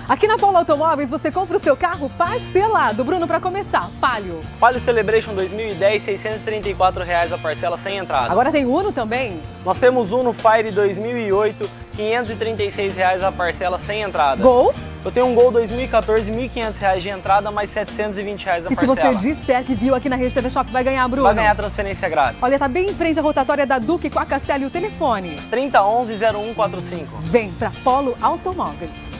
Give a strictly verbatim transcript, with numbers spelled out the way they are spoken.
Aqui na Polo Automóveis você compra o seu carro parcelado. Bruno, para começar, Palio. Palio Celebration dois mil e dez, seiscentos e trinta e quatro reais a parcela sem entrada. Agora tem Uno também? Nós temos Uno Fire dois mil e oito, quinhentos e trinta e seis reais a parcela sem entrada. Gol? Eu tenho um Gol dois mil e quatorze, mil e quinhentos reais de entrada, mais setecentos e vinte reais a e parcela. E se você disser que viu aqui na Rede T V Shop, vai ganhar, Bruno? Vai ganhar transferência grátis. Olha, tá bem em frente à rotatória da Duque com a Castelo e o telefone. trinta, onze, zero um quatro cinco. Vem pra Polo Automóveis.